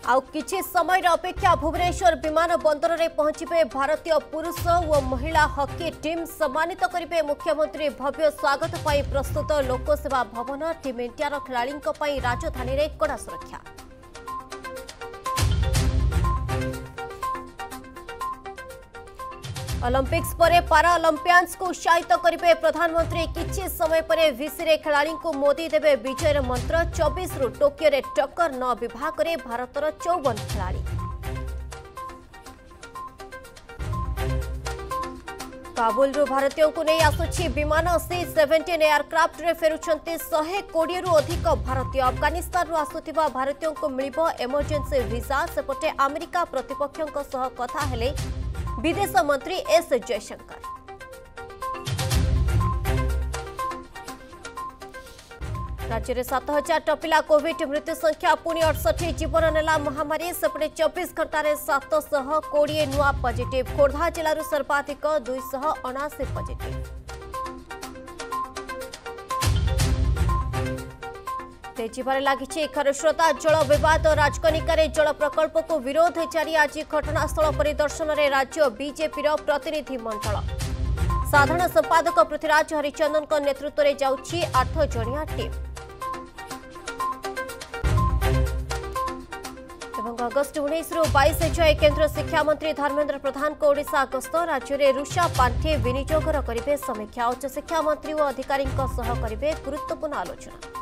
आउ किछि समय अपेक्षा भुवनेश्वर विमान बंदर में पहुंचे भारतीय पुरुष और महिला हॉकी टीम सम्मानित करेंगे मुख्यमंत्री भव्य स्वागत पर प्रस्तुत लोकसेवा भवन टीम इंडिया खिलाड़ी राजधानी में कड़ा सुरक्षा। ओलंपिक्स पर पाराओलंपियंस को उत्साहित करेंगे प्रधानमंत्री। किछि समय पर विसी खिलाड़ी को मोदी देवे विजयर मंत्र। 24 रु टोकियो रे टक्कर 9 विभाग में भारतर 54 खिलाड़ी। काबुल भारतीयों को नहीं आसुछि विमान। C-17 एयरक्राफ्ट रे फेरुछन्ते 120 रु अधिक भारतीय। अफगानिस्तान रु आसुथिबा भारतीयों को मिलिबो इमरजेंसी वीजा। सेपटे अमेरिका प्रतिपक्षों सह कथा हेले विदेश मंत्री एस जयशंकर। राज्य में 7000 टपिला कोविड मृत्यु संख्या पुणी 68 जीवन नेला महामारी। सेपटे 24 घंटे 720 नुआ पॉजिटिव। खोर्धा जिलूर सर्वाधिक 279 पॉजिटिव। तेजीबार लगी खरस्रोता जल विवाद। राजकनिकार जल प्रकल्प को विरोध जारी। आज घटनास्थल परिदर्शन में राज्य बीजेपी प्रतिनिधि मंडल। साधारण संपादक पृथ्वीराज हरिचंदन नेतृत्व में जाउछि 8 जणिया टीम। अगस्ट 19 रु 22 जाए केंद्र शिक्षा मंत्री धर्मेंद्र प्रधान को ओडिशा गस्त। राज्य में रुषा पांठि विनियोगर करेंगे समीक्षा। उच्च शिक्षा मंत्री और अधिकारी करेंगे गुरुत्वपूर्ण आलोचना।